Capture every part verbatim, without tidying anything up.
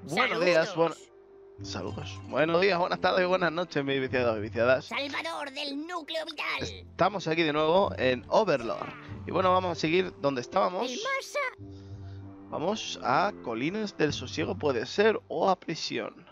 Buenos días, bueno... Saludos. Buenos días, buenas tardes y buenas noches, mis viciados y viciadas. Salvador del núcleo vital. Estamos aquí de nuevo en Overlord. Y bueno, vamos a seguir donde estábamos. El masa. Vamos a Colinas del Sosiego, puede ser, o a prisión.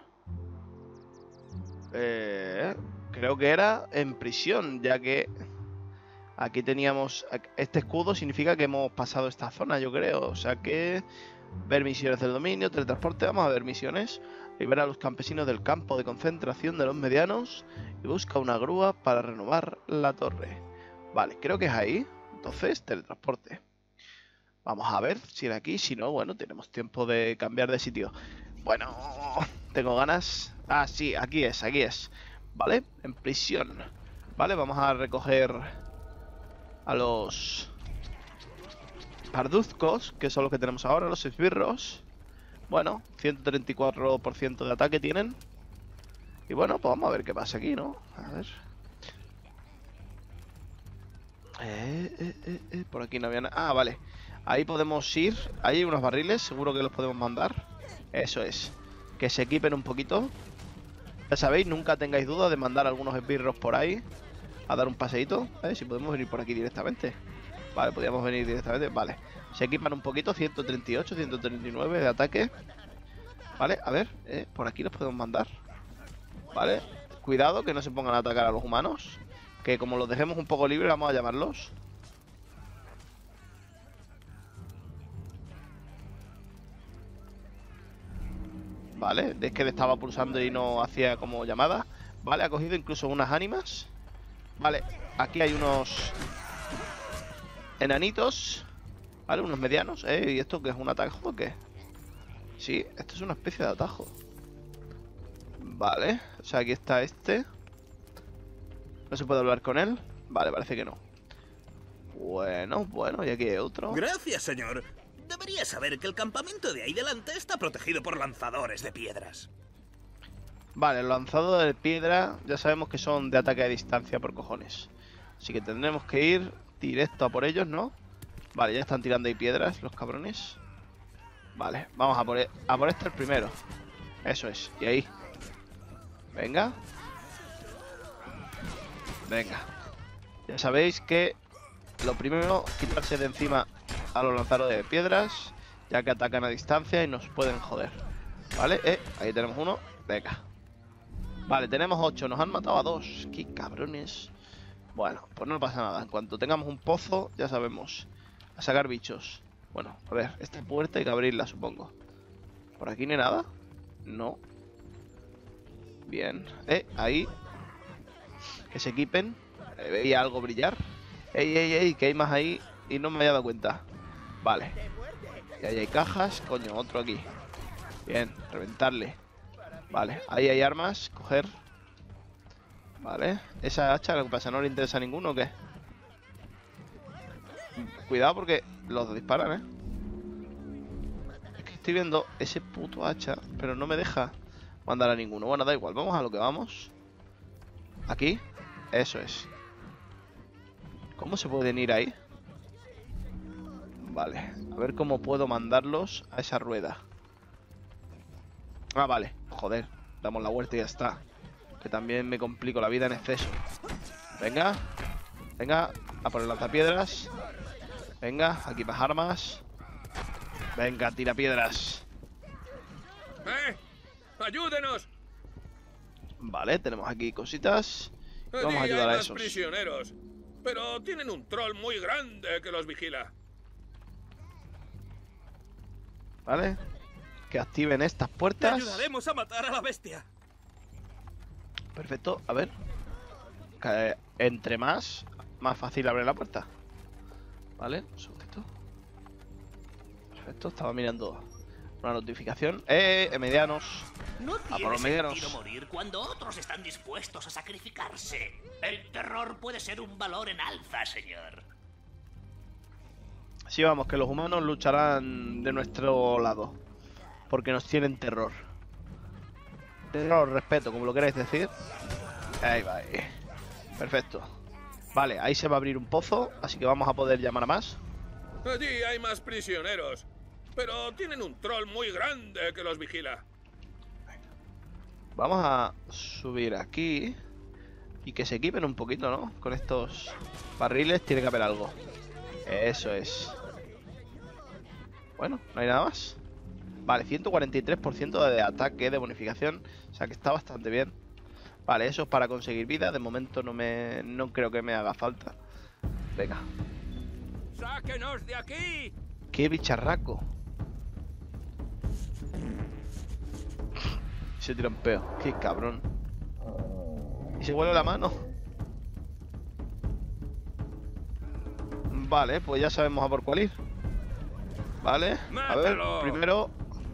Eh, creo que era en prisión, ya que aquí teníamos... Este escudo significa que hemos pasado esta zona, yo creo. O sea que... Ver misiones del dominio, teletransporte, vamos a ver misiones. Libera a los campesinos del campo de concentración de los medianos y busca una grúa para renovar la torre. Vale, creo que es ahí. Entonces, teletransporte. Vamos a ver si era aquí, si no, bueno, tenemos tiempo de cambiar de sitio. Bueno, tengo ganas. Ah, sí, aquí es, aquí es. Vale, en prisión. Vale, vamos a recoger a los... parduzcos, que son los que tenemos ahora, los esbirros. Bueno, ciento treinta y cuatro por ciento de ataque tienen. Y bueno, pues vamos a ver qué pasa aquí, ¿no? A ver. Eh, eh, eh, eh, por aquí no había nada. Ah, vale. Ahí podemos ir. Ahí hay unos barriles, seguro que los podemos mandar. Eso es. Que se equipen un poquito. Ya sabéis, nunca tengáis duda de mandar algunos esbirros por ahí a dar un paseíto. A ver si podemos venir por aquí directamente. Vale, podríamos venir directamente. Vale, se equipan un poquito. ciento treinta y ocho, ciento treinta y nueve de ataque. Vale, a ver, eh, por aquí los podemos mandar. Vale, cuidado que no se pongan a atacar a los humanos, que como los dejemos un poco libres vamos a llamarlos. Vale, es que le estaba pulsando y no hacía como llamada. Vale, ha cogido incluso unas ánimas. Vale, aquí hay unos... enanitos, vale, unos medianos, ¿eh? ¿Y esto qué es? ¿Un atajo o qué? Sí, esto es una especie de atajo. Vale, o sea, aquí está este. ¿No se puede hablar con él? Vale, parece que no. Bueno, bueno, y aquí hay otro. Gracias, señor. Debería saber que el campamento de ahí delante está protegido por lanzadores de piedras. Vale, los lanzadores de piedra ya sabemos que son de ataque a distancia por cojones. Así que tendremos que ir... directo a por ellos, ¿no? Vale, ya están tirando ahí piedras los cabrones. Vale, vamos a por, e a por este el primero. Eso es, y ahí. Venga. Venga. Ya sabéis que lo primero, quitarse de encima a los lanzadores de piedras, ya que atacan a distancia y nos pueden joder. Vale, eh, ahí tenemos uno. Venga. Vale, tenemos ocho, nos han matado a dos. Qué cabrones. Bueno, pues no pasa nada. En cuanto tengamos un pozo, ya sabemos. A sacar bichos. Bueno, a ver, esta puerta hay que abrirla, supongo. ¿Por aquí no hay nada? No. Bien. Eh, ahí. Que se equipen. Eh, veía algo brillar. Ey, ey, ey, que hay más ahí y no me había dado cuenta. Vale. Y ahí hay cajas. Coño, otro aquí. Bien, reventarle. Vale, ahí hay armas. Coger. Vale, esa hacha, lo que pasa, ¿no le interesa a ninguno o qué? Cuidado porque los disparan, ¿eh? Es que estoy viendo ese puto hacha, pero no me deja mandar a ninguno. Bueno, da igual, vamos a lo que vamos. Aquí, eso es. ¿Cómo se pueden ir ahí? Vale, a ver cómo puedo mandarlos a esa rueda. Ah, vale, joder, damos la vuelta y ya está. Que también me complico la vida en exceso. Venga. Venga. A por el lanzapiedras. Venga. Aquí más armas. Venga, tira piedras. ¡Eh! ¡Ayúdenos! Vale, tenemos aquí cositas. Vamos a ayudar a esos. Prisioneros, pero tienen un troll muy grande que los vigila. Vale. Que activen estas puertas. Te ayudaremos a matar a la bestia. Perfecto, a ver. Que entre más, más fácil abrir la puerta. Vale, un segundito. Perfecto, estaba mirando una notificación. ¡Eh, eh medianos! No A por tiene los medianos. sentido morir cuando otros están dispuestos a sacrificarse. El terror puede ser un valor en alza, señor. Sí, vamos, que los humanos lucharán de nuestro lado. Porque nos tienen terror. Terror, respeto, como lo queráis decir. Ahí va. Ahí. Perfecto. Vale, ahí se va a abrir un pozo, así que vamos a poder llamar a más. Allí hay más prisioneros, pero tienen un troll muy grande que los vigila. Vamos a subir aquí. Y que se equipen un poquito, ¿no? Con estos barriles tiene que haber algo. Eso es. Bueno, no hay nada más. Vale, ciento cuarenta y tres por ciento de ataque, de bonificación. O sea que está bastante bien. Vale, eso es para conseguir vida. De momento no me, no creo que me haga falta. Venga. ¡Sáquenos de aquí! ¡Qué bicharraco! Se tira un peo. ¡Qué cabrón! Y se vuelve la mano. Vale, pues ya sabemos a por cuál ir. Vale, a ver, ¡Mátalo! primero.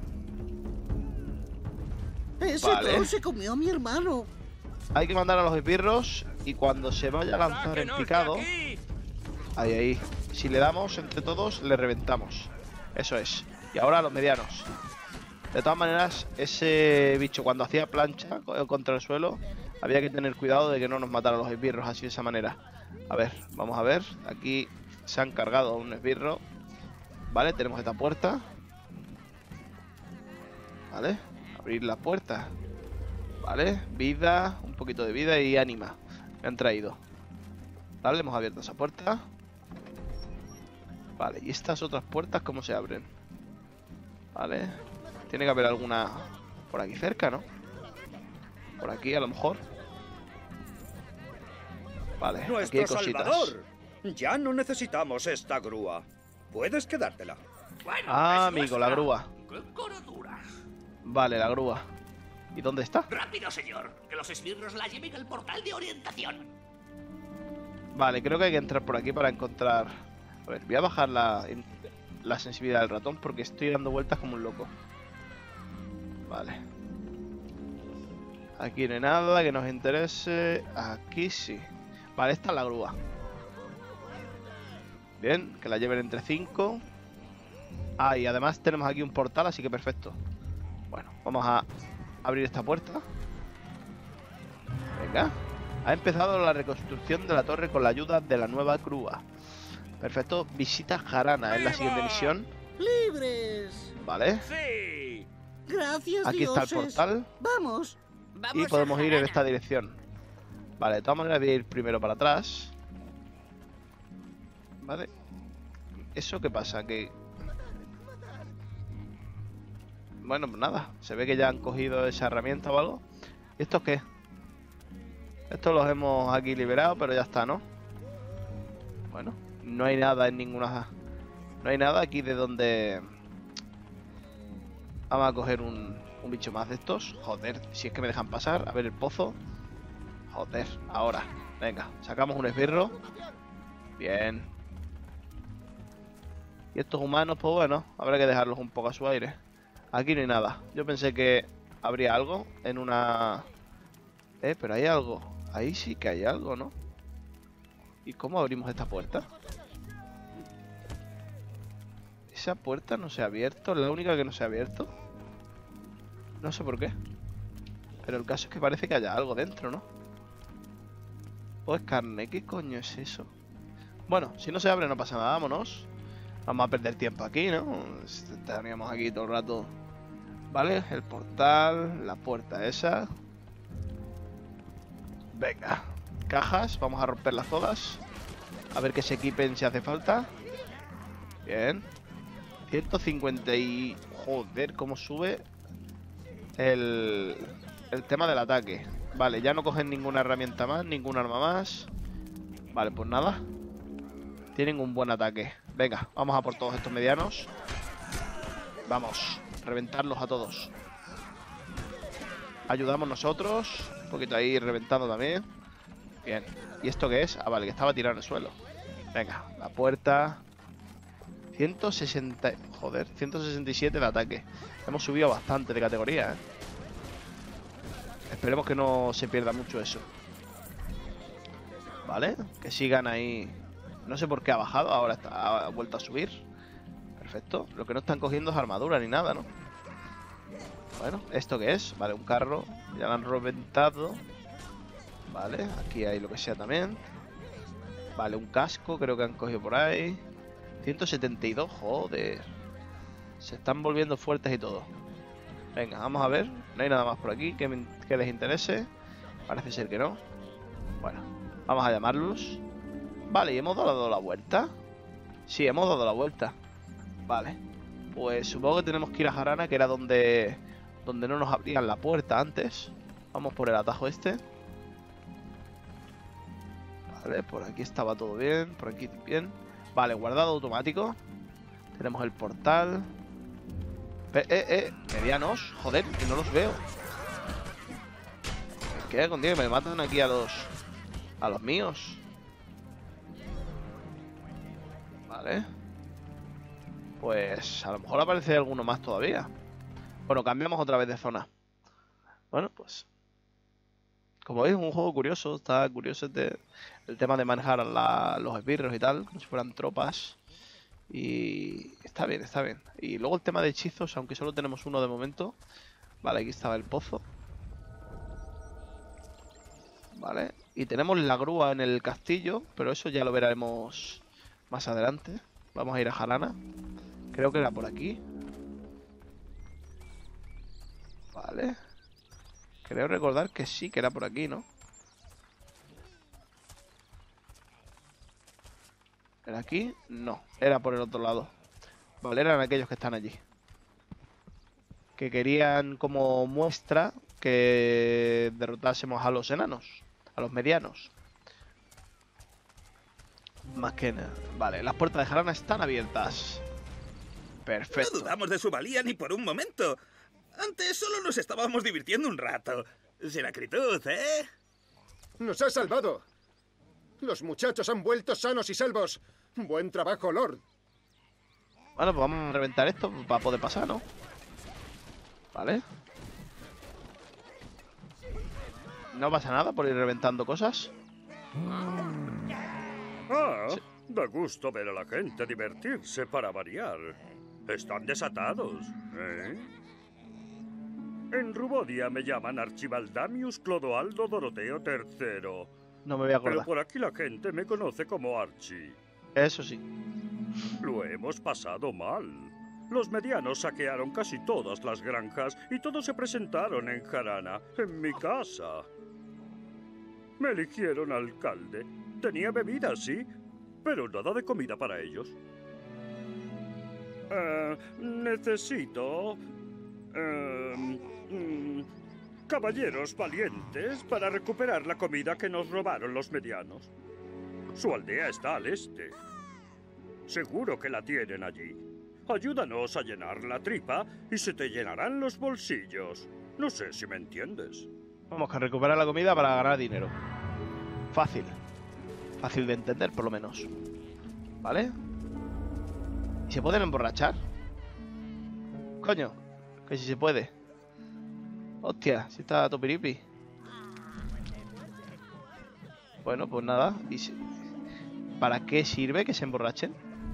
Ese Vale. troll se comió a mi hermano. Hay que mandar a los esbirros. Y cuando se vaya a lanzar en ¡Sáquenos de picado. aquí! Ahí, ahí. Si le damos entre todos, le reventamos. Eso es. Y ahora a los medianos. De todas maneras, ese bicho cuando hacía plancha co- contra el suelo, había que tener cuidado de que no nos mataran los esbirros así de esa manera. A ver, vamos a ver. Aquí se han cargado un esbirro. Vale, tenemos esta puerta. Vale, abrir la puerta. Vale, vida, un poquito de vida y ánima. Me han traído. Vale, hemos abierto esa puerta. Vale, y estas otras puertas, ¿cómo se abren? Vale, tiene que haber alguna por aquí cerca, ¿no? Por aquí a lo mejor. Vale, aquí hay Nuestro cositas. Salvador. Ya no necesitamos esta grúa. Puedes quedártela. Bueno, Ah, es amigo, la nuestra. grúa. ¡Qué coroduras! Vale, la grúa. ¿Y dónde está? Rápido, señor, que los esbirros la lleven al portal de orientación. Vale, creo que hay que entrar por aquí para encontrar... A ver, voy a bajar la, la sensibilidad del ratón porque estoy dando vueltas como un loco. Vale. Aquí no hay nada que nos interese. Aquí sí. Vale, esta es la grúa. Bien, que la lleven entre cinco. Ah, y además tenemos aquí un portal, así que perfecto. Bueno, vamos a abrir esta puerta. Venga. Ha empezado la reconstrucción de la torre con la ayuda de la nueva grúa. Perfecto. Visita Jarana, es la siguiente misión. ¡Libres! Vale. ¡Sí! Gracias, Aquí está el dioses. portal. Vamos. Y podemos ir en esta dirección. Vale, de todas maneras voy a ir primero para atrás. Vale. ¿Eso qué pasa? Que... Bueno, pues nada. Se ve que ya han cogido esa herramienta o algo. ¿Y esto qué? Estos los hemos aquí liberado, pero ya está, ¿no? Bueno, no hay nada en ninguna... No hay nada aquí de donde... Vamos a coger un, un bicho más de estos. Joder, si es que me dejan pasar. A ver el pozo. Joder, ahora. Venga, sacamos un esbirro. Bien. Y estos humanos, pues bueno, habrá que dejarlos un poco a su aire. Aquí no hay nada. Yo pensé que habría algo en una... Eh, pero hay algo. Ahí sí que hay algo, ¿no? ¿Y cómo abrimos esta puerta? Esa puerta no se ha abierto. Es la única que no se ha abierto. No sé por qué. Pero el caso es que parece que haya algo dentro, ¿no? ¿O es carne? ¿Qué coño es eso? Bueno, si no se abre no pasa nada, vámonos. Vamos a perder tiempo aquí, ¿no? Estaríamos aquí todo el rato. Vale, el portal, la puerta esa. Venga, cajas, vamos a romperlas todas. A ver que se equipen si hace falta. Bien. ciento cincuenta y... Joder, cómo sube el, el tema del ataque. Vale, ya no cogen ninguna herramienta más, ningún arma más. Vale, pues nada. Tienen un buen ataque. Venga, vamos a por todos estos medianos. Vamos, reventarlos a todos. Ayudamos nosotros. Un poquito ahí reventando también. Bien. ¿Y esto qué es? Ah, vale, que estaba tirado en el suelo. Venga, la puerta. ciento sesenta... Joder, ciento sesenta y siete de ataque. Hemos subido bastante de categoría, ¿eh? Esperemos que no se pierda mucho eso. Vale, que sigan ahí. No sé por qué ha bajado, ahora está, ha vuelto a subir. Perfecto. Lo que no están cogiendo es armadura ni nada, ¿no? Bueno, ¿esto qué es? Vale, un carro. Ya lo han reventado. Vale, aquí hay lo que sea también. Vale, un casco, creo que han cogido por ahí. ciento setenta y dos, joder. Se están volviendo fuertes y todo. Venga, vamos a ver. No hay nada más por aquí que, me- que les interese. Parece ser que no. Bueno, vamos a llamarlos. Vale, ¿y hemos dado la vuelta? Sí, hemos dado la vuelta. Vale. Pues supongo que tenemos que ir a Jarana, que era donde, donde no nos abrían la puerta antes. Vamos por el atajo este. Vale, por aquí estaba todo bien. Por aquí bien. Vale, guardado automático. Tenemos el portal. Eh, eh, eh, medianos. Joder, que no los veo. ¿Qué? Contigo, me matan aquí a los... A los míos. Vale. Pues a lo mejor aparece alguno más todavía. Bueno, cambiamos otra vez de zona. Bueno, pues... Como veis, es un juego curioso. Está curioso este, el tema de manejar a la- los esbirros y tal. Como si fueran tropas. Y está bien, está bien. Y luego el tema de hechizos, aunque solo tenemos uno de momento. Vale, aquí estaba el pozo. Vale. Y tenemos la grúa en el castillo, pero eso ya lo veremos más adelante. Vamos a ir a Jarana. Creo que era por aquí. Vale. Creo recordar que sí, que era por aquí, ¿no? ¿Era aquí? No, era por el otro lado. Vale, eran aquellos que están allí. Que querían como muestra que derrotásemos a los enanos. A los medianos. Más que nada. Vale, las puertas de Jarana están abiertas. Perfecto. No dudamos de su valía ni por un momento. Antes solo nos estábamos divirtiendo un rato. Sin acritud, ¿eh? ¡Nos ha salvado! Los muchachos han vuelto sanos y salvos. Buen trabajo, Lord. Bueno, pues vamos a reventar esto para poder pasar, ¿no? Vale. No pasa nada por ir reventando cosas. Ah, da gusto ver a la gente divertirse para variar. Están desatados, ¿eh? En Rubodia me llaman Archibaldamius Clodoaldo Doroteo tercero. No me voy a Pero acordar. por aquí la gente me conoce como Archie. Eso sí. Lo hemos pasado mal. Los medianos saquearon casi todas las granjas y todos se presentaron en Jarana, en mi casa. Me eligieron alcalde. Tenía bebida, sí, pero nada de comida para ellos. Eh, necesito... eh, mm, caballeros valientes para recuperar la comida que nos robaron los medianos. Su aldea está al este. Seguro que la tienen allí. Ayúdanos a llenar la tripa y se te llenarán los bolsillos. No sé si me entiendes. Vamos, que recuperar la comida para ganar dinero. Fácil. Fácil de entender, por lo menos. ¿Vale? ¿Y se pueden emborrachar? Coño, que si se puede. Hostia, si está topiripi. Bueno, pues nada. ¿Y si... ¿Para qué sirve que se emborrachen?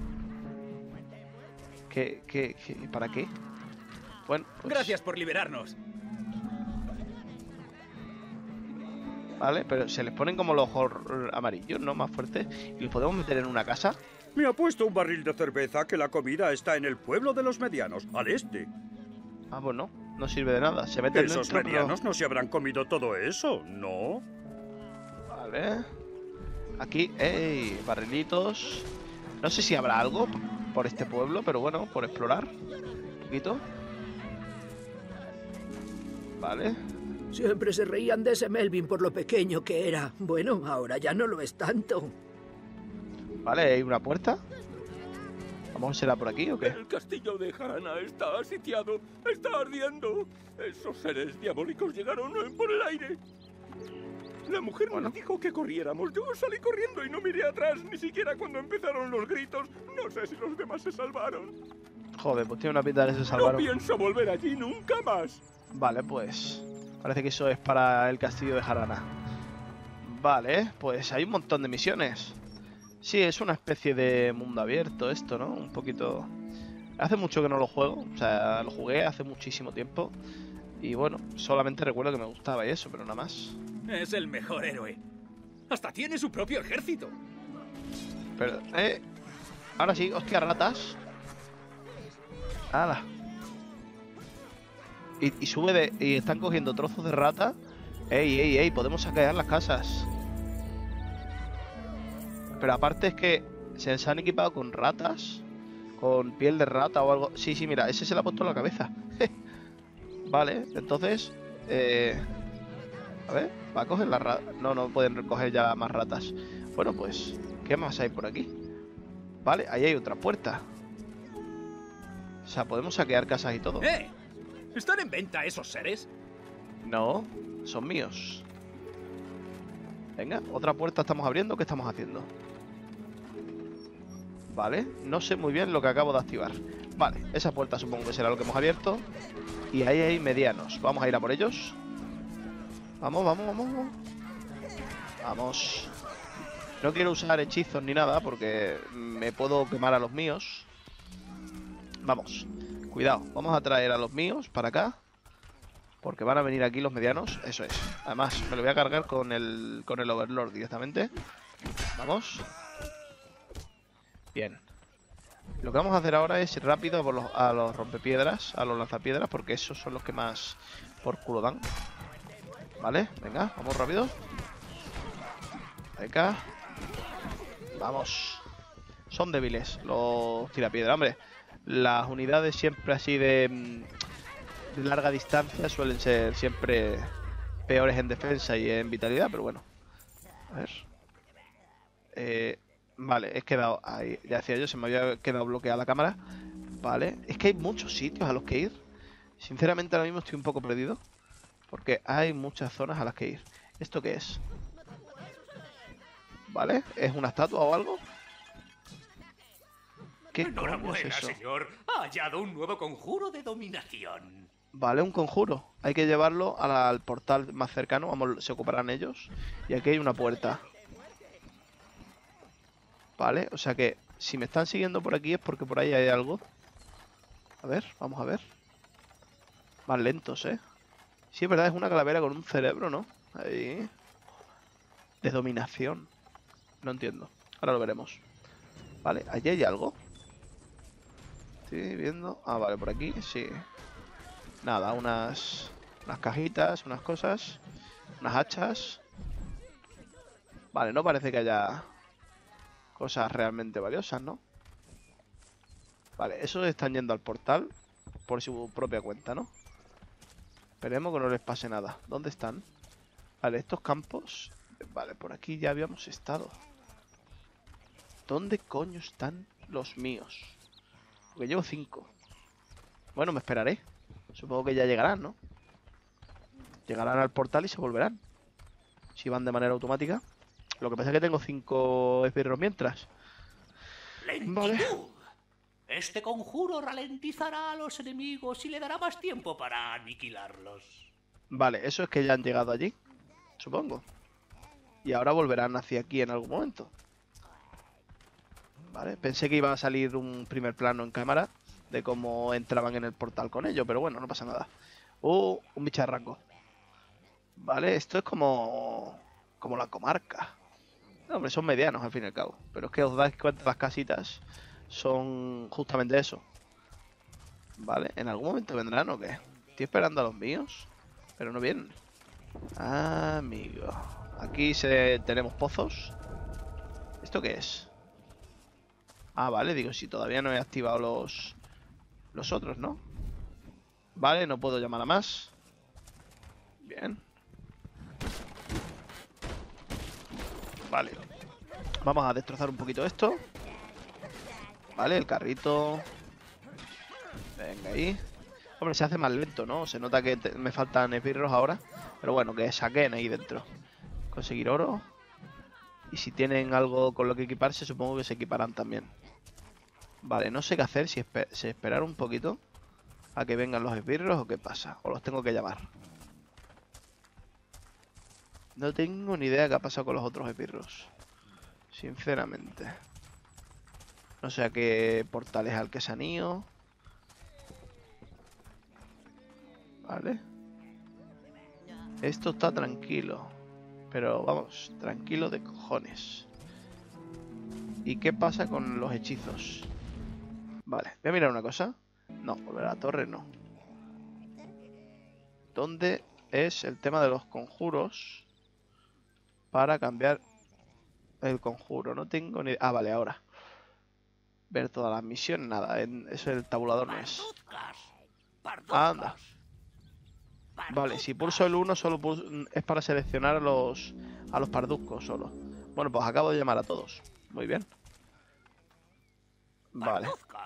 ¿Qué, qué, qué, ¿Para qué? Bueno, pues... Gracias por liberarnos. Vale, pero se les ponen como los ojos amarillos, ¿no? Más fuertes. ¿Y los podemos meter en una casa? Me ha puesto un barril de cerveza que la comida está en el pueblo de los medianos, al este. Ah, pues no. No sirve de nada. Se meten Esos dentro, pero- medianos no se habrán comido todo eso, ¿no? Vale. Aquí, ey, barrilitos. No sé si habrá algo por este pueblo, pero bueno, por explorar. Un poquito. Vale. Siempre se reían de ese Melvin por lo pequeño que era. Bueno, ahora ya no lo es tanto. Vale, hay una puerta. ¿Vamos a será por aquí o qué? El castillo de Jarana está asitiado. Está ardiendo. Esos seres diabólicos llegaron eh, por el aire. La mujer Bueno. nos dijo que corriéramos. Yo salí corriendo y no miré atrás, ni siquiera cuando empezaron los gritos. No sé si los demás se salvaron. Joder, pues tiene una pinta de que se No salvaron. pienso volver allí nunca más. Vale, pues parece que eso es para el castillo de Jarana. Vale, pues hay un montón de misiones. Sí, es una especie de mundo abierto esto, ¿no? Un poquito... Hace mucho que no lo juego, o sea, lo jugué hace muchísimo tiempo. Y bueno, solamente recuerdo que me gustaba y eso, pero nada más. Es el mejor héroe. Hasta tiene su propio ejército. Pero, eh... Ahora sí, hostia, ratas. ¡Hala! Y, y sube de... Y están cogiendo trozos de rata. Ey, ey, ey, podemos saquear las casas. Pero aparte es que se, se han equipado con ratas. Con piel de rata o algo. Sí, sí, mira, ese se le ha puesto en la cabeza. Vale, entonces... Eh... A ver, va a coger la rata. No, no pueden recoger ya más ratas. Bueno, pues, ¿qué más hay por aquí? Vale, ahí hay otra puerta. O sea, podemos saquear casas y todo. ¡Eh! ¿Están en venta esos seres? No, son míos. Venga, otra puerta estamos abriendo. ¿Qué estamos haciendo? Vale, no sé muy bien lo que acabo de activar. Vale, esa puerta supongo que será lo que hemos abierto. Y ahí hay medianos. Vamos a ir a por ellos. Vamos, vamos, vamos. Vamos. No quiero usar hechizos ni nada porque me puedo quemar a los míos. Vamos. Cuidado, vamos a traer a los míos para acá. Porque van a venir aquí los medianos. Eso es. Además, me lo voy a cargar con el, con el Overlord directamente. Vamos. Bien. Lo que vamos a hacer ahora es ir rápido a los, a los rompepiedras, a los lanzapiedras, porque esos son los que más por culo dan. Vale, venga, vamos rápido. Venga. Vamos. Son débiles los tirapiedra, hombre. Las unidades siempre así de, de larga distancia suelen ser siempre peores en defensa y en vitalidad, pero bueno. A ver. Eh, vale, he quedado ahí. Ya decía yo, se me había quedado bloqueada la cámara. Vale, es que hay muchos sitios a los que ir. Sinceramente ahora mismo estoy un poco perdido. Porque hay muchas zonas a las que ir. ¿Esto qué es? ¿Vale? ¿Es una estatua o algo? ¿Qué coño es eso? Señor. Ha hallado un nuevo conjuro de dominación. Vale, un conjuro. Hay que llevarlo a la- al portal más cercano. Vamos, se ocuparán ellos. Y aquí hay una puerta. Vale, o sea que si me están siguiendo por aquí es porque por ahí hay algo. A ver, vamos a ver. Más lentos, ¿eh? Sí, es verdad, es una calavera con un cerebro, ¿no? Ahí. De dominación. No entiendo. Ahora lo veremos. Vale, allí hay algo. Estoy viendo. Ah, vale, por aquí, sí. Nada, unas... Unas cajitas, unas cosas. Unas hachas. Vale, no parece que haya... Cosas realmente valiosas, ¿no? Vale, esos están yendo al portal. Por su propia cuenta, ¿no? Esperemos que no les pase nada. ¿Dónde están? Vale, estos campos... Vale, por aquí ya habíamos estado. ¿Dónde coño están los míos? Porque llevo cinco. Bueno, me esperaré. Supongo que ya llegarán, ¿no? Llegarán al portal y se volverán. Si van de manera automática. Lo que pasa es que tengo cinco esbirros mientras. Lentitud. Vale. Este conjuro ralentizará a los enemigos y le dará más tiempo para aniquilarlos. Vale, eso es que ya han llegado allí. Supongo. Y ahora volverán hacia aquí en algún momento. Vale, pensé que iba a salir un primer plano en cámara de cómo entraban en el portal con ellos, pero bueno, no pasa nada. Uh, un bicharraco. Vale, esto es como... como la comarca. No, hombre, son medianos al fin y al cabo. Pero es que os dais cuenta, las casitas son justamente eso. Vale, ¿en algún momento vendrán o qué? Estoy esperando a los míos, pero no vienen. Ah, amigo. Aquí se... tenemos pozos. ¿Esto qué es? Ah, vale, digo, si todavía no he activado los... los otros, ¿no? Vale, no puedo llamar a más. Bien. Vale. Vamos a destrozar un poquito esto. Vale, el carrito. Venga ahí. Hombre, se hace más lento, ¿no? Se nota que te- me faltan esbirros ahora. Pero bueno, que saquen ahí dentro. Conseguir oro. Y si tienen algo con lo que equiparse, supongo que se equiparán también. Vale, no sé qué hacer. Si, espe- si esperar un poquito a que vengan los esbirros o qué pasa. O los tengo que llamar. No tengo ni idea qué ha pasado con los otros esbirros. Sinceramente. No sé a qué portal es al que se han ido. Vale. Esto está tranquilo. Pero vamos, tranquilo de cojones. ¿Y qué pasa con los hechizos? Vale, voy a mirar una cosa. No, volver a la torre no. ¿Dónde es el tema de los conjuros? Para cambiar el conjuro. No tengo ni... Ah, vale, ahora. Ver todas las misiones, nada. En... Eso el tabulador no es. Anda. Vale, si pulso el uno solo pulso... es para seleccionar a los, a los parduzcos solo. Bueno, pues acabo de llamar a todos. Muy bien. Vale.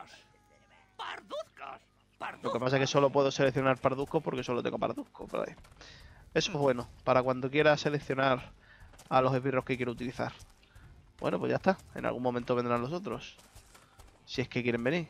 Lo que pasa es que solo puedo seleccionar parduzcos porque solo tengo parduzcos por ahí. Eso es bueno, para cuando quiera seleccionar a los esbirros que quiero utilizar. Bueno, pues ya está. En algún momento vendrán los otros. Si es que quieren venir.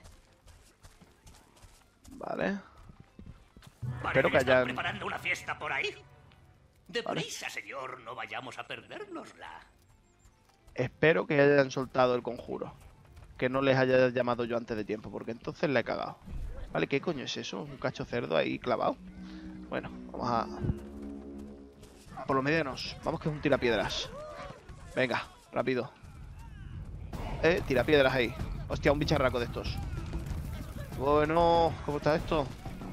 Vale. Espero que hayan... preparando una fiesta por ahí. Deprisa, Vale. señor, no vayamos a perdérnosla. Espero que hayan soltado el conjuro. Que no les haya llamado yo antes de tiempo, porque entonces le he cagado. Vale, ¿qué coño es eso? Un cacho cerdo ahí clavado. Bueno, vamos a... por los medianos. Vamos que es un tirapiedras. Venga, rápido. Eh, tirapiedras ahí. Hostia, un bicharraco de estos. Bueno, ¿cómo está esto?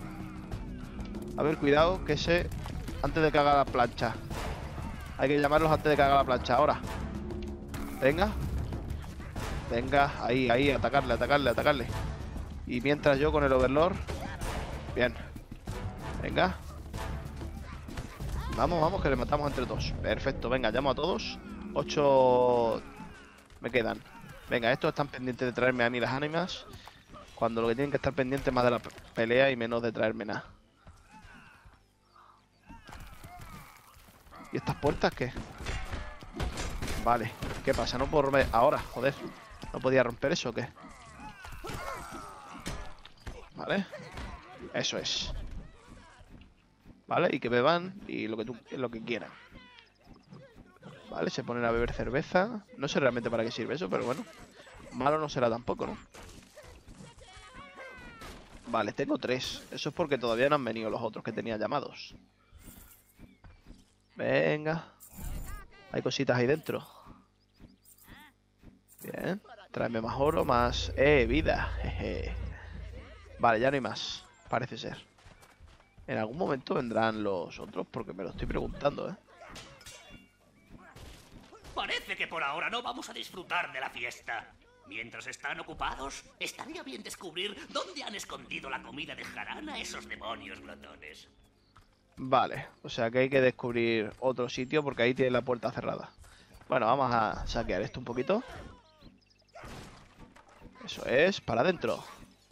A ver, cuidado, que ese... antes de que haga la plancha. Hay que llamarlos antes de que haga la plancha. Ahora. Venga. Venga, ahí, ahí, atacarle, atacarle, atacarle. Y mientras yo con el Overlord. Bien. Venga. Vamos, vamos, que le matamos entre todos. Perfecto, venga, llamo a todos. Ocho me quedan. Venga, estos están pendientes de traerme a mí las ánimas. Cuando lo que tienen que estar pendientes es más de la pelea y menos de traerme nada. ¿Y estas puertas qué? Vale, ¿qué pasa? No puedo romper... Ahora, joder. ¿No podía romper eso o qué? Vale. Eso es. Vale, y que beban y lo que tú, lo que quieran. Vale, se ponen a beber cerveza. No sé realmente para qué sirve eso, pero bueno. Malo no será tampoco, ¿no? Vale, tengo tres. Eso es porque todavía no han venido los otros que tenía llamados. Venga. Hay cositas ahí dentro. Bien. Tráeme más oro, más... ¡Eh, vida! Jeje. Vale, ya no hay más. Parece ser. En algún momento vendrán los otros porque me lo estoy preguntando, ¿eh? Parece que por ahora no vamos a disfrutar de la fiesta. Mientras están ocupados, estaría bien descubrir dónde han escondido la comida de jarana esos demonios glotones. Vale, o sea que hay que descubrir otro sitio porque ahí tiene la puerta cerrada. Bueno, vamos a saquear esto un poquito. Eso es, para adentro.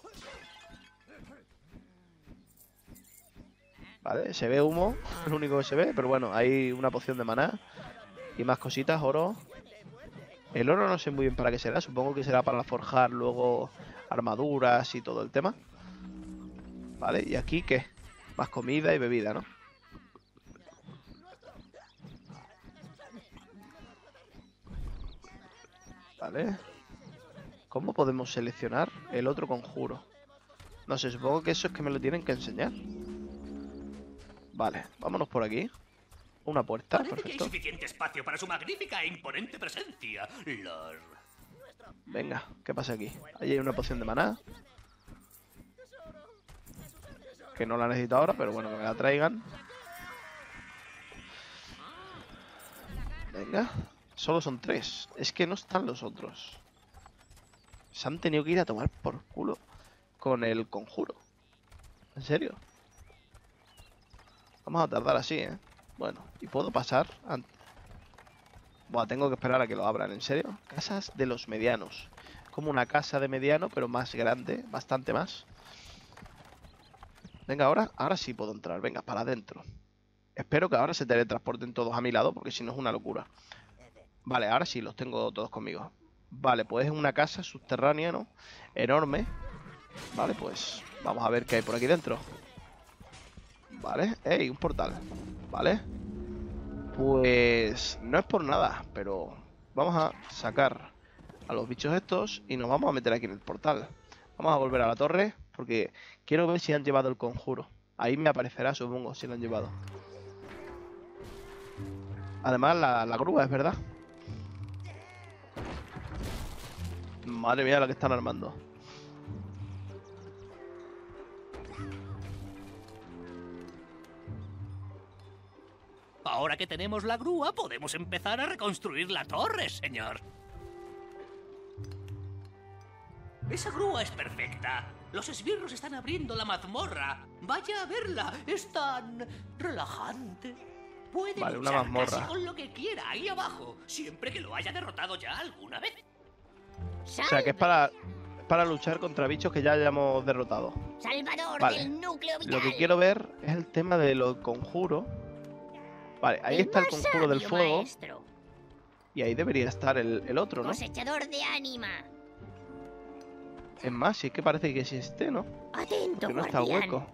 Vale, se ve humo, es lo único que se ve, pero bueno, hay una poción de maná y más cositas, oro. El oro no sé muy bien para qué será, supongo que será para forjar luego armaduras y todo el tema. Vale, ¿y aquí qué? Más comida y bebida, ¿no? Vale. ¿Cómo podemos seleccionar el otro conjuro? No sé, supongo que eso es que me lo tienen que enseñar. Vale, vámonos por aquí. Una puerta, Parece perfecto. que hay suficiente espacio para su magnífica e imponente presencia, Lord. Venga, ¿qué pasa aquí? Ahí hay una poción de maná. Que no la necesito ahora, pero bueno, que me la traigan. Venga. Solo son tres. Es que no están los otros. Se han tenido que ir a tomar por culo con el conjuro. ¿En serio? Vamos a tardar así, ¿eh? Bueno, ¿y puedo pasar? Buah, tengo que esperar a que lo abran, ¿en serio? Casas de los medianos. Como una casa de mediano, pero más grande. Bastante más. Venga, ahora, ahora sí puedo entrar. Venga, para adentro. Espero que ahora se teletransporten todos a mi lado, porque si no es una locura. Vale, ahora sí, los tengo todos conmigo. Vale, pues es una casa subterránea, ¿no? Enorme. Vale, pues vamos a ver qué hay por aquí dentro. Vale, ¡ey! Un portal. Vale. Pues no es por nada, pero vamos a sacar a los bichos estos y nos vamos a meter aquí en el portal. Vamos a volver a la torre porque quiero ver si han llevado el conjuro. Ahí me aparecerá, supongo, si lo han llevado. Además, la, la grúa, es verdad. Madre mía, la que están armando. Ahora que tenemos la grúa, podemos empezar a reconstruir la torre, señor. Esa grúa es perfecta. Los esbirros están abriendo la mazmorra. Vaya a verla, es tan relajante. Puede Vale, una luchar mazmorra. casi con lo que quiera ahí abajo, siempre que lo haya derrotado ya alguna vez. O sea, que es para, para luchar contra bichos que ya hayamos derrotado. Salvador Vale. del núcleo vital. Lo que quiero ver es el tema de los conjuros. Vale, ahí El está el más conjuro del sabio fuego. maestro. Y ahí debería estar el, el otro, ¿no? Cosechador de ánima. Es más, sí que parece que sí esté, ¿no? Atento, Que no está el guardián. hueco.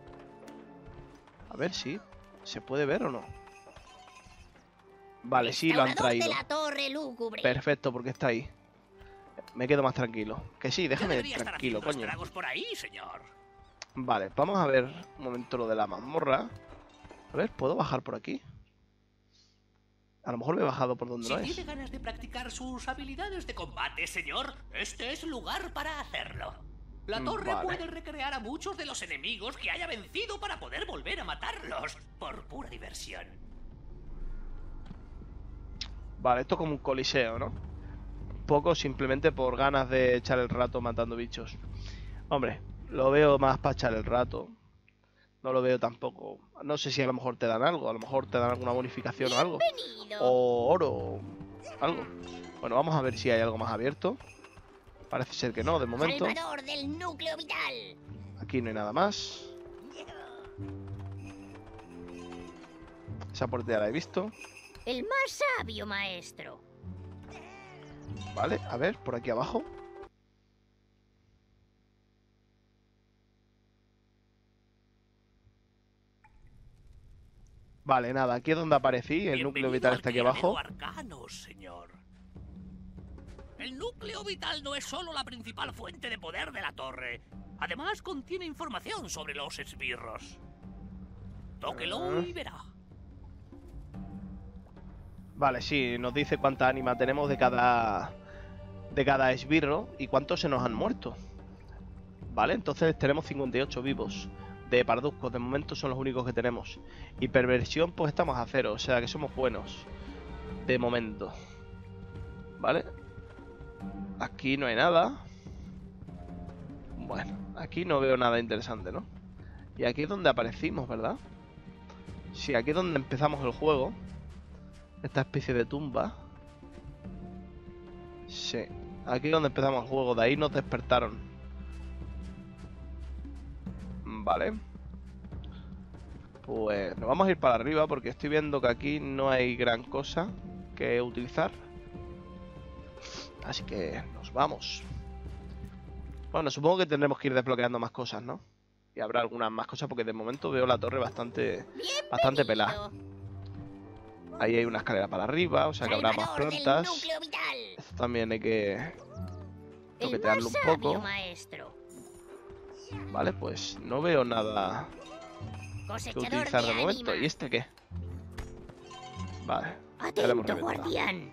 A ver si se puede ver o no. Vale, sí lo han Restaurador traído. de la torre lúgubre. Perfecto, porque está ahí. Me quedo más tranquilo. Que sí, Ya déjame debería estar tranquilo, haciendo coño. estragos por ahí, señor. Vale, vamos a ver un momento lo de la mazmorra. A ver, ¿puedo bajar por aquí? A lo mejor me he bajado por donde Si no tiene es. ganas de practicar sus habilidades de combate, señor, este es lugar para hacerlo. La torre Vale. puede recrear a muchos de los enemigos que haya vencido para poder volver a matarlos, por pura diversión. Vale, esto es como un coliseo, ¿no? Un poco simplemente por ganas de echar el rato matando bichos. Hombre, lo veo más para echar el rato. No lo veo tampoco. No sé si a lo mejor te dan algo. A lo mejor te dan alguna bonificación o algo. Bienvenido. O oro. O algo. Bueno, vamos a ver si hay algo más abierto. Parece ser que no, de momento. Salvador del núcleo vital. Aquí no hay nada más. Esa puerta ya la he visto. El más sabio maestro. Vale, a ver, por aquí abajo. Vale, nada, aquí es donde aparecí. El núcleo Bienvenido vital al está aquí criadero abajo. arcano, señor. El núcleo vital no es solo la principal fuente de poder de la torre. Además, contiene información sobre los esbirros. Tóquelo Ah. y verá. Vale, sí, nos dice cuánta ánima tenemos de cada de cada esbirro y cuántos se nos han muerto. Vale, entonces tenemos cincuenta y ocho vivos de parduzcos, de momento son los únicos que tenemos. Y perversión pues estamos a cero, o sea que somos buenos de momento. Vale. Aquí no hay nada. Bueno, aquí no veo nada interesante, ¿no? Y aquí es donde aparecimos, ¿verdad? Sí, aquí es donde empezamos el juego. Esta especie de tumba. Sí, aquí es donde empezamos el juego. De ahí nos despertaron. Vale. Pues nos vamos a ir para arriba porque estoy viendo que aquí no hay gran cosa que utilizar. Así que nos vamos. Bueno, supongo que tendremos que ir desbloqueando más cosas, ¿no? Y habrá algunas más cosas porque de momento veo la torre bastante, bastante pelada. Ahí hay una escalera para arriba, o sea que habrá más Salvador del plantas. núcleo vital. Esto también hay que El toquetearlo más un sabio poco. maestro. Vale, pues no veo nada que Cosechador utilizar de de momento. ánima. ¿Y este qué? Vale, ya lo hemos Atento, reventado. guardián.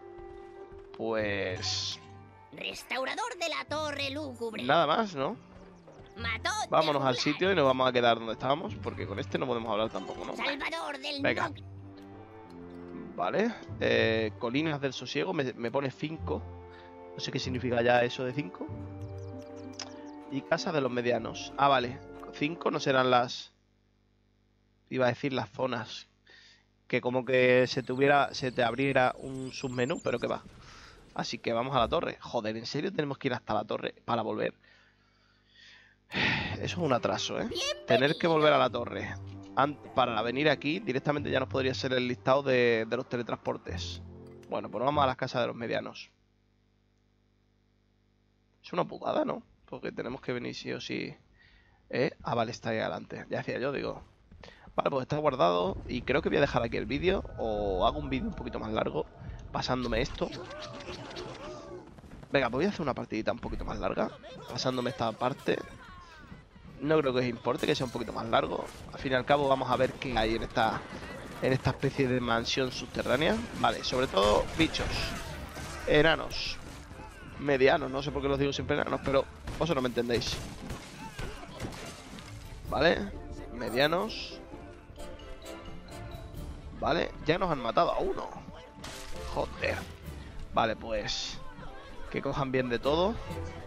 Pues Restaurador de la torre lúgubre. nada más, ¿no? Matote Vámonos al juglar. sitio y nos vamos a quedar donde estábamos porque con este no podemos hablar tampoco, ¿no? Salvador del Venga. núcleo. Vale, eh, Colinas del Sosiego, me, me pone cinco. No sé qué significa ya eso de cinco. Y Casa de los Medianos. Ah, vale, cinco no serán las... Iba a decir las zonas. Que como que se te, hubiera, se te abriera un submenú, pero que va. Así que vamos a la torre. Joder, ¿en serio tenemos que ir hasta la torre para volver? Eso es un atraso, ¿eh? Tener que volver a la torre Ant- para venir aquí directamente ya nos podría ser el listado de, de los teletransportes. Bueno, pues vamos a las casas de los medianos. Es una putada, ¿no? Porque tenemos que venir sí o sí. ¿Eh? Ah, vale, está ahí adelante. Ya decía yo, digo. Vale, pues está guardado. Y creo que voy a dejar aquí el vídeo. O hago un vídeo un poquito más largo pasándome esto. Venga, pues voy a hacer una partidita un poquito más larga pasándome esta parte. No creo que os importe que sea un poquito más largo. Al fin y al cabo vamos a ver qué hay en esta en esta especie de mansión subterránea. Vale, sobre todo bichos. Enanos. Medianos, no sé por qué los digo siempre enanos, pero vosotros me entendéis. Vale, medianos. Vale, ya nos han matado a uno. Joder. Vale, pues que cojan bien de todo.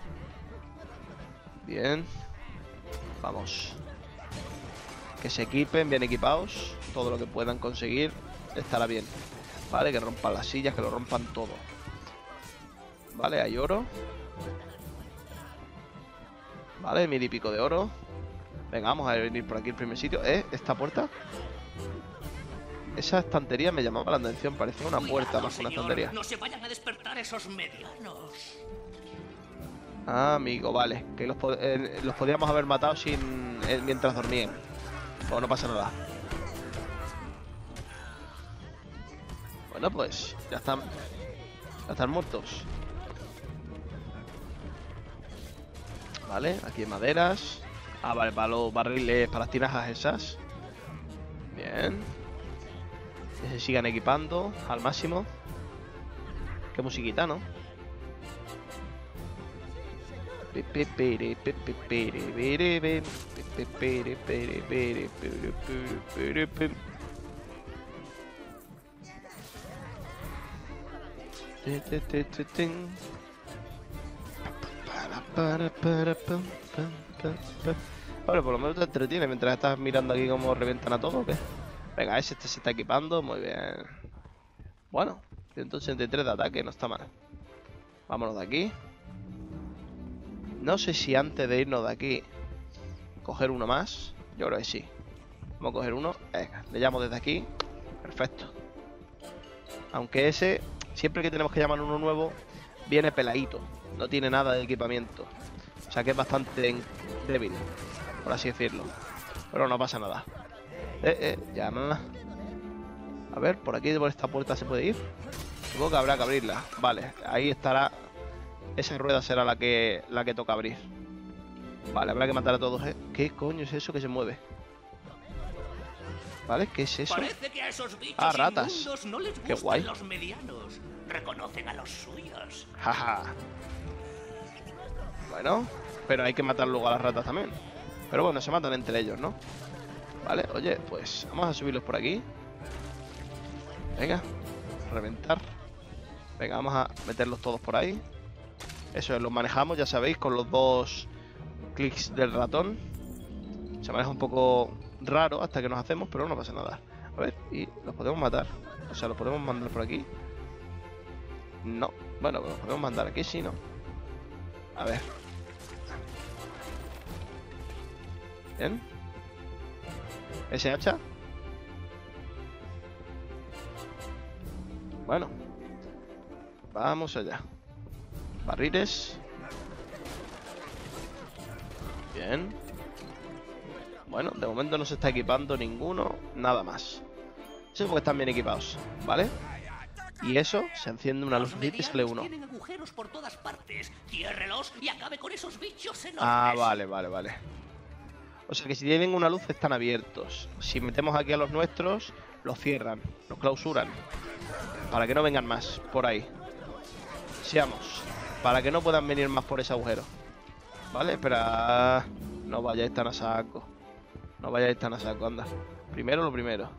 Bien. Vamos. Que se equipen, bien equipados. Todo lo que puedan conseguir estará bien. Vale, que rompan las sillas, que lo rompan todo. Vale, hay oro. Vale, mil y pico de oro. Venga, vamos a venir por aquí el primer sitio. ¿Eh? ¿Esta puerta? Esa estantería me llamaba la atención. Parecía una puerta Cuidado, más que una señor, estantería. no se vayan a despertar esos medianos. Ah, amigo, vale. Que los, po eh, los podíamos haber matado sin eh, mientras dormían. Pues no pasa nada. Bueno, pues ya están. Ya están muertos. Vale, aquí hay maderas. Ah, vale, para los barriles, para las tinajas esas. Bien. Que se sigan equipando al máximo. Qué musiquita, ¿no? Vale, por lo menos te entretiene mientras estás mirando aquí cómo revientan a todos, ¿o qué? Venga, ese este se está equipando, muy bien. Bueno, ciento ochenta y tres de ataque, no está mal. Vámonos de aquí. No sé si antes de irnos de aquí coger uno más. Yo creo que sí. Vamos a coger uno. Venga, le llamo desde aquí. Perfecto. Aunque ese, siempre que tenemos que llamar uno nuevo, viene peladito. No tiene nada de equipamiento. O sea que es bastante débil, por así decirlo. Pero no pasa nada. Eh, eh, llama. A ver, por aquí, por esta puerta se puede ir. Supongo que habrá que abrirla. Vale, ahí estará. Esa rueda será la que la que toca abrir. Vale, habrá que matar a todos, ¿eh? ¿Qué coño es eso que se mueve? ¿Vale? ¿Qué es eso? Parece que a esos bichos Ah, ratas. inmundos no les Qué gustan guay. los medianos. Reconocen a los suyos. Jaja. Bueno, pero hay que matar luego a las ratas también. Pero bueno, se matan entre ellos, ¿no? Vale, oye, pues vamos a subirlos por aquí. Venga, reventar. Venga, vamos a meterlos todos por ahí. Eso es, los manejamos, ya sabéis, con los dos clics del ratón. Se maneja un poco raro hasta que nos hacemos, pero no pasa nada. A ver, y los podemos matar. O sea, los podemos mandar por aquí. No, bueno, los podemos mandar aquí, sí, ¿no? A ver. Bien. Ese hacha. Bueno. Vamos allá. Barriles. Bien. Bueno, de momento no se está equipando ninguno. Nada más. Eso es porque están bien equipados, ¿vale? Y eso, se enciende una luz y sale uno. Tienen agujeros por todas partes. Ciérrelos y acabe con esos bichos enormes. Ah, vale, vale, vale. O sea que si tienen una luz están abiertos. Si metemos aquí a los nuestros, los cierran, los clausuran. Para que no vengan más por ahí. Seamos. Para que no puedan venir más por ese agujero. Vale, espera. No vayáis tan a saco. No vayáis tan a saco, anda. Primero lo primero.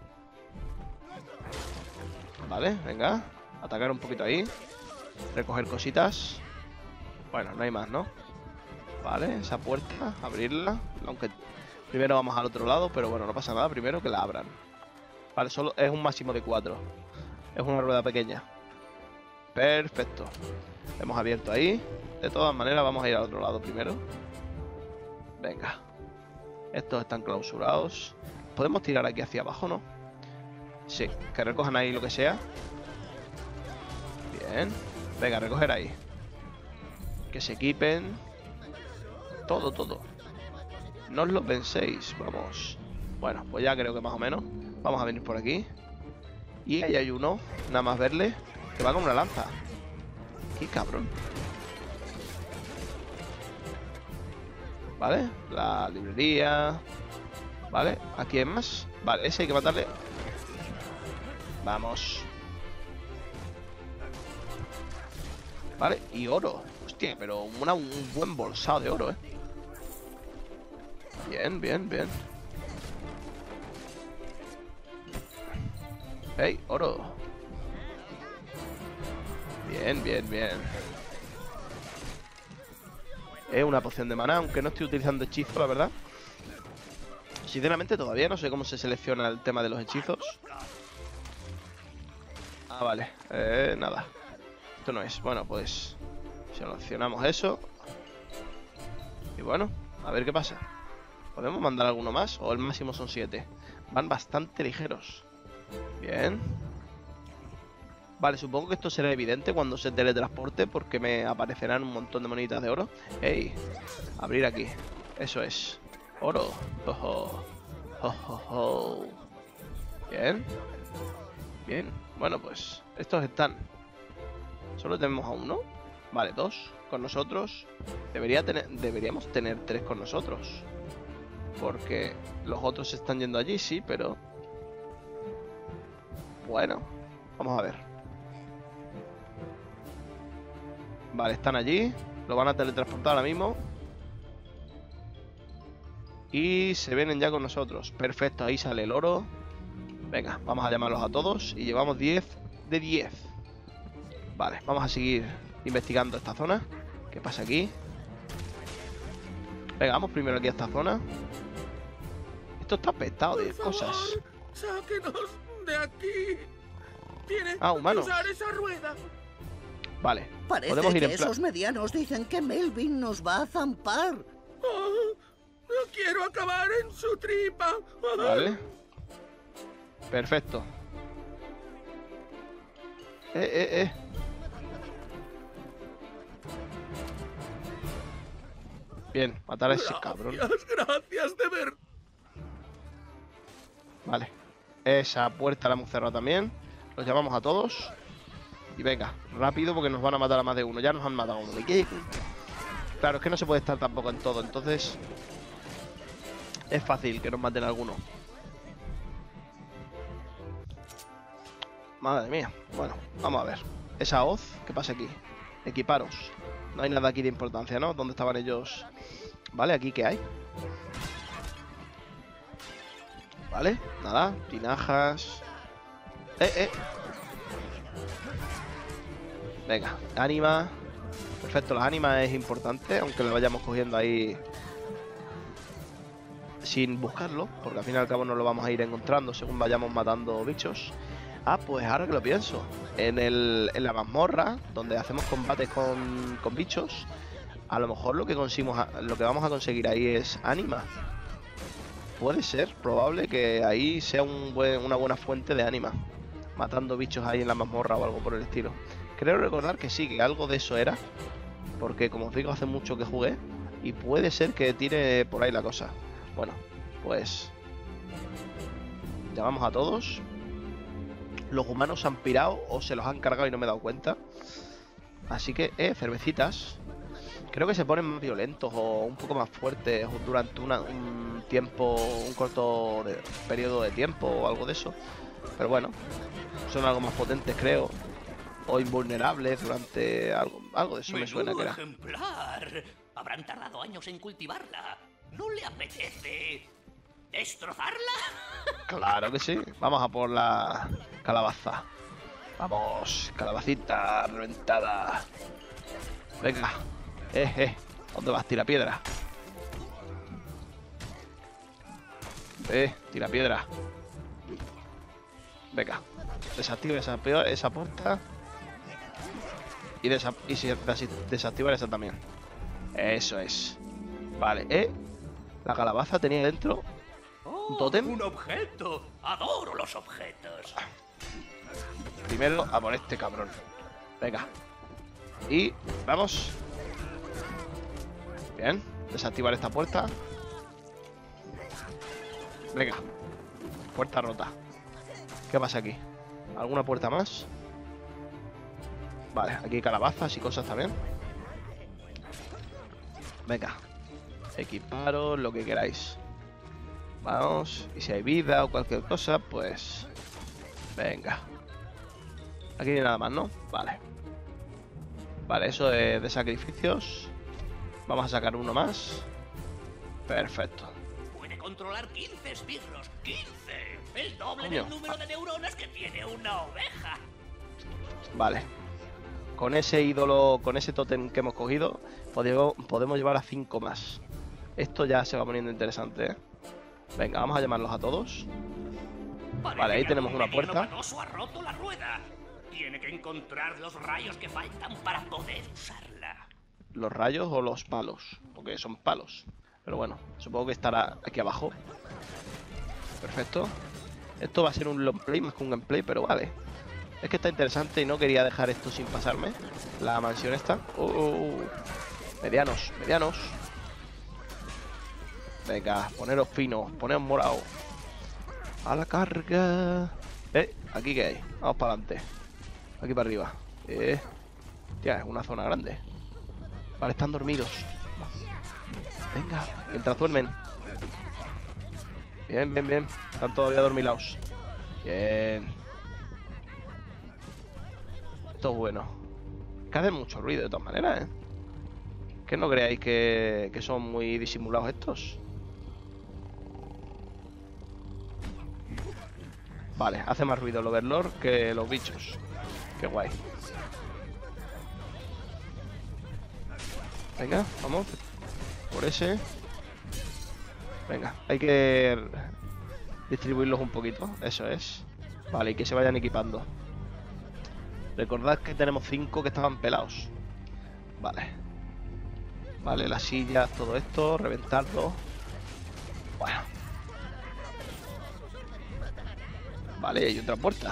Vale, venga. Atacar un poquito ahí. Recoger cositas. Bueno, no hay más, ¿no? Vale, esa puerta, abrirla. Aunque primero vamos al otro lado, pero bueno, no pasa nada. Primero que la abran. Vale, solo es un máximo de cuatro. Es una rueda pequeña. Perfecto. Hemos abierto ahí. De todas maneras vamos a ir al otro lado primero. Venga. Estos están clausurados. Podemos tirar aquí hacia abajo, ¿no? Sí, que recojan ahí lo que sea. Bien. Venga, recoger ahí. Que se equipen. Todo, todo. No os lo penséis. Vamos. Bueno, pues ya creo que más o menos. Vamos a venir por aquí. Y ahí hay uno, nada más verle, que va con una lanza. Qué cabrón. Vale, la librería. Vale, aquí hay más. Vale, ese hay que matarle. Vamos. Vale, y oro. Hostia, pero una, un buen bolsado de oro, eh. Bien, bien, bien. ¡Ey, oro! Bien, bien, bien. Es una poción de maná, aunque no estoy utilizando hechizo, la verdad. Sinceramente todavía no sé cómo se selecciona el tema de los hechizos. Ah, vale. Eh, nada. Esto no es. Bueno, pues seleccionamos eso. Y bueno, a ver qué pasa. ¿Podemos mandar alguno más? O el máximo son siete. Van bastante ligeros. Bien. Vale, supongo que esto será evidente cuando se teletransporte, porque me aparecerán un montón de monitas de oro. ¡Ey! Abrir aquí. Eso es. Oro. Oh, oh. Oh, oh, oh. Bien. Bien. Bueno, pues estos están. Solo tenemos a uno. Vale, dos con nosotros. Debería tener, deberíamos tener tres con nosotros. Porque los otros se están yendo allí, sí, pero... Bueno, vamos a ver. Vale, están allí. Lo van a teletransportar ahora mismo. Y se vienen ya con nosotros. Perfecto, ahí sale el oro. Venga, vamos a llamarlos a todos. Y llevamos diez de diez. Vale, vamos a seguir investigando esta zona. ¿Qué pasa aquí? Venga, vamos primero aquí a esta zona. Esto está petado de cosas. ¡Sáquenos de aquí! Tiene ah, humanos. que usar esa rueda. Vale, Parece podemos ir que en plan. esos medianos dicen que Melvin nos va a zampar. Oh, no quiero acabar en su tripa. Vale. Perfecto. Eh, eh, eh. Bien, matar a ese cabrón. Gracias, gracias de ver. Vale. Esa puerta la hemos cerrado también. Los llamamos a todos. Y venga, rápido porque nos van a matar a más de uno. Ya nos han matado a uno. ¿Qué? Claro, es que no se puede estar tampoco en todo. Entonces es fácil que nos maten a alguno. Madre mía. Bueno, vamos a ver. Esa hoz, ¿qué pasa aquí? Equiparos. No hay nada aquí de importancia, ¿no? ¿Dónde estaban ellos? Vale, ¿aquí qué hay? Vale, nada. Tinajas. Eh, eh. Venga, ánima. Perfecto, las ánimas es importante, aunque lo vayamos cogiendo ahí sin buscarlo, porque al fin y al cabo no lo vamos a ir encontrando según vayamos matando bichos. Ah, pues ahora que lo pienso, en, el, en la mazmorra, donde hacemos combates con, con bichos, a lo mejor lo que conseguimos, lo que vamos a conseguir ahí es ánima. Puede ser, probable que ahí sea un buen, una buena fuente de ánima, matando bichos ahí en la mazmorra o algo por el estilo. Creo recordar que sí, que algo de eso era, porque como os digo, hace mucho que jugué y puede ser que tire por ahí la cosa. Bueno, pues llamamos a todos. Los humanos se han pirado o se los han cargado y no me he dado cuenta. Así que, eh, cervecitas. Creo que se ponen más violentos o un poco más fuertes durante una, un tiempo, un corto de, periodo de tiempo o algo de eso. Pero bueno, son algo más potentes, creo. O invulnerables durante algo, algo de eso me suena que era. Ejemplar. Habrán tardado años en cultivarla. ¿No le apetece destrozarla? Claro que sí. Vamos a por la calabaza. Vamos, calabacita reventada. Venga. Eh, eh. ¿Dónde vas? Tira piedra. Eh, tira piedra. Venga. Desactiva esa, esa puerta. Y, desa y si desactivar esa también. Eso es. Vale, eh. La calabaza tenía dentro un tótem. Un objeto. Adoro los objetos. Primero a por este cabrón. Venga. Y vamos. Bien. Desactivar esta puerta. Venga. Puerta rota. ¿Qué pasa aquí? ¿Alguna puerta más? Vale, aquí hay calabazas y cosas también. Venga. Equiparos lo que queráis. Vamos. Y si hay vida o cualquier cosa, pues... Venga. Aquí no hay nada más, ¿no? Vale. Vale, eso de, de sacrificios. Vamos a sacar uno más. Perfecto. Puede controlar quince esbirros. ¡quince! El doble Coño. del número de neuronas que tiene una oveja. Vale. Con ese ídolo, con ese tótem que hemos cogido, podemos, podemos llevar a cinco más. Esto ya se va poniendo interesante, ¿eh? Venga, vamos a llamarlos a todos. Parece Vale, ahí que tenemos algún una puerta. mediano matoso ha roto la rueda. Tiene que encontrar los rayos que faltan para poder usarla. Los rayos o los palos, porque son palos. Pero bueno, supongo que estará aquí abajo. Perfecto. Esto va a ser un long play más que un gameplay, pero vale. Es que está interesante y no quería dejar esto sin pasarme. La mansión está. Uh, uh, uh. Medianos, medianos. Venga, poneros finos, poneros morados. A la carga. Eh, aquí que hay. Vamos para adelante. Aquí para arriba. Eh. Tía, es una zona grande. Vale, están dormidos. Venga, mientras duermen. Bien, bien, bien. Están todavía dormilados. Bien. Esto es bueno. Que hacen mucho ruido de todas maneras, ¿eh? Que no creáis que, que son muy disimulados estos. Vale, hace más ruido el Overlord que los bichos. Qué guay. Venga, vamos. Por ese. Venga, hay que distribuirlos un poquito. Eso es. Vale, y que se vayan equipando. Recordad que tenemos cinco que estaban pelados. Vale. Vale, las sillas, todo esto, reventarlo. Bueno. Vale, hay otra puerta.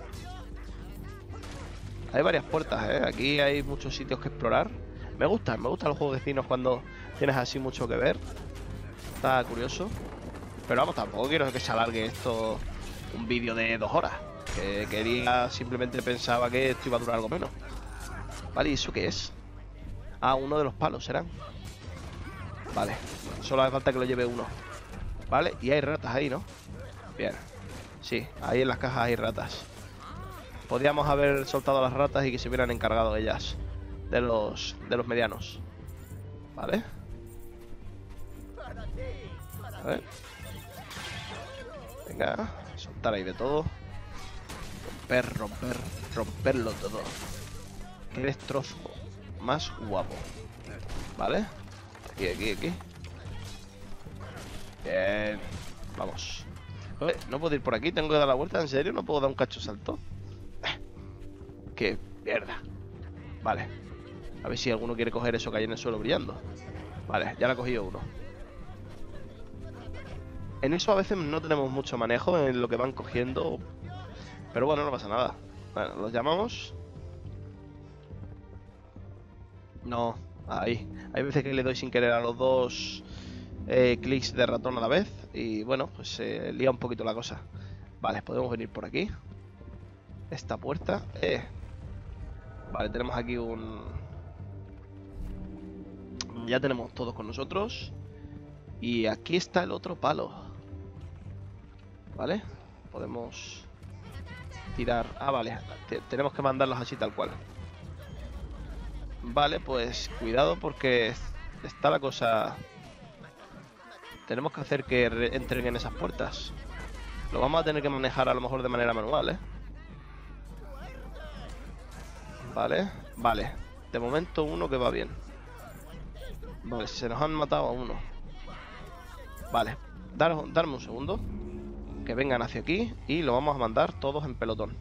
Hay varias puertas, ¿eh? Aquí hay muchos sitios que explorar. Me gustan, me gustan los juegos vecinos cuando tienes así mucho que ver. Está curioso. Pero vamos, tampoco quiero que se alargue esto un vídeo de dos horas. Que quería, simplemente pensaba que esto iba a durar algo menos. Vale, ¿y eso qué es? Ah, uno de los palos serán. Vale, solo hace falta que lo lleve uno. Vale, y hay ratas ahí, ¿no? Bien. Sí, ahí en las cajas hay ratas. Podríamos haber soltado a las ratas y que se hubieran encargado ellas de los de los medianos. Vale. A ver. Venga, soltar ahí de todo. Romper, romper, romperlo todo. Qué destrozo más guapo. Vale. Aquí, aquí, aquí. Bien. Vamos. Oye, no puedo ir por aquí, tengo que dar la vuelta, ¿en serio? ¿No puedo dar un cacho salto? Eh, ¡Qué mierda! Vale. A ver si alguno quiere coger eso que hay en el suelo brillando. Vale, ya lo ha cogido uno. En eso a veces no tenemos mucho manejo en lo que van cogiendo. Pero bueno, no pasa nada. Bueno, los llamamos. No, ahí. Hay veces que le doy sin querer a los dos eh, clics de ratón a la vez. Y bueno, pues se eh, lía un poquito la cosa. Vale, podemos venir por aquí. Esta puerta. Eh. Vale, tenemos aquí un... Ya tenemos todos con nosotros. Y aquí está el otro palo. Vale, podemos tirar... Ah, vale, T tenemos que mandarlos así tal cual. Vale, pues cuidado porque está la cosa... Tenemos que hacer que entren en esas puertas. Lo vamos a tener que manejar a lo mejor de manera manual, ¿eh? Vale, vale. De momento uno que va bien. Vale, se nos han matado a uno. Vale, dar, darme un segundo. Que vengan hacia aquí y lo vamos a mandar todos en pelotón.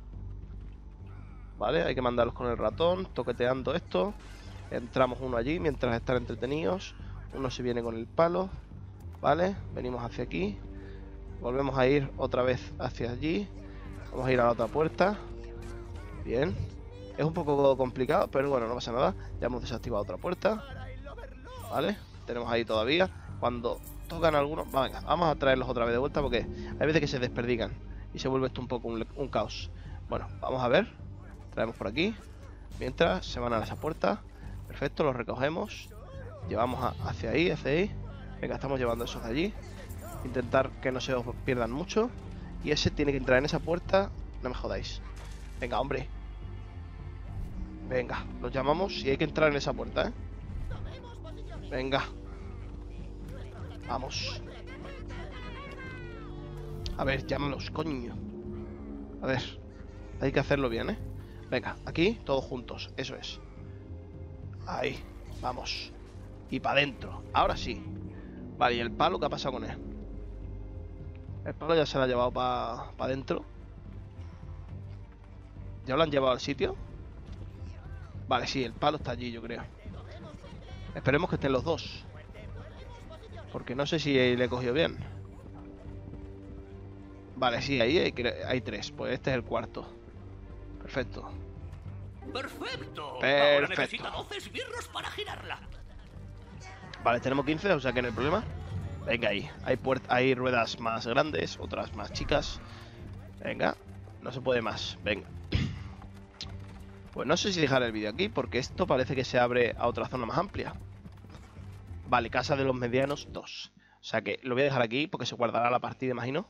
Vale, hay que mandarlos con el ratón, toqueteando esto. Entramos uno allí mientras están entretenidos. Uno se viene con el palo. Vale, venimos hacia aquí. Volvemos a ir otra vez hacia allí. Vamos a ir a la otra puerta. Bien. Es un poco complicado, pero bueno, no pasa nada. Ya hemos desactivado otra puerta. Vale, tenemos ahí todavía. Cuando tocan algunos... Venga, vamos a traerlos otra vez de vuelta porque hay veces que se desperdigan y se vuelve esto un poco un, un caos. Bueno, vamos a ver. Traemos por aquí. Mientras se van a esa puerta. Perfecto, los recogemos. Llevamos a, hacia ahí, hacia ahí. Venga, estamos llevando esos de allí. Intentar que no se os pierdan mucho. Y ese tiene que entrar en esa puerta. No me jodáis. Venga, hombre. Venga, los llamamos y hay que entrar en esa puerta, ¿eh? Venga. Vamos. A ver, llámalos, coño. A ver, hay que hacerlo bien, ¿eh? Venga, aquí, todos juntos, eso es. Ahí, vamos. Y para adentro, ahora sí. Vale, ¿y el palo qué ha pasado con él? El palo ya se lo ha llevado para pa adentro. ¿Ya lo han llevado al sitio? Vale, sí, el palo está allí, yo creo. Esperemos que estén los dos, porque no sé si le he cogido bien. Vale, sí, ahí hay, hay tres. Pues este es el cuarto. Perfecto. Perfecto. Perfecto. Ahora necesita doce esbirros para girarla. Vale, tenemos quince, o sea que no hay problema. Venga ahí. Hay, hay ruedas más grandes, otras más chicas. Venga. No se puede más. Venga. Pues no sé si dejar el vídeo aquí, porque esto parece que se abre a otra zona más amplia. Vale, casa de los medianos dos. O sea que lo voy a dejar aquí porque se guardará la partida, imagino.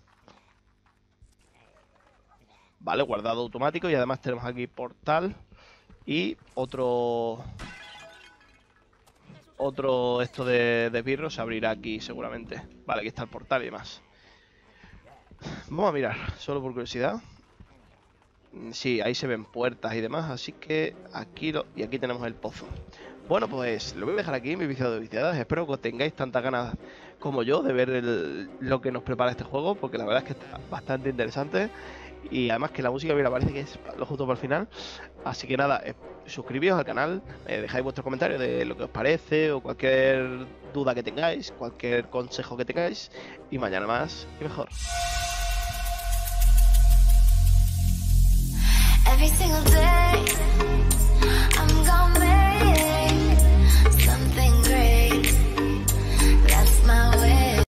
Vale, guardado automático. Y además tenemos aquí portal. Y otro... Otro esto de, de birro se abrirá aquí seguramente. Vale, aquí está el portal y demás. Vamos a mirar, solo por curiosidad. Sí, ahí se ven puertas y demás. Así que aquí lo... Y aquí tenemos el pozo. Bueno, pues lo voy a dejar aquí, mi viciado de viciadas. Espero que tengáis tantas ganas como yo de ver el, lo que nos prepara este juego, porque la verdad es que está bastante interesante. Y además que la música, mira, parece que es lo justo para el final. Así que nada, eh, suscribíos al canal, eh, dejáis vuestros comentarios de lo que os parece o cualquier duda que tengáis, cualquier consejo que tengáis. Y mañana más y mejor. Every single day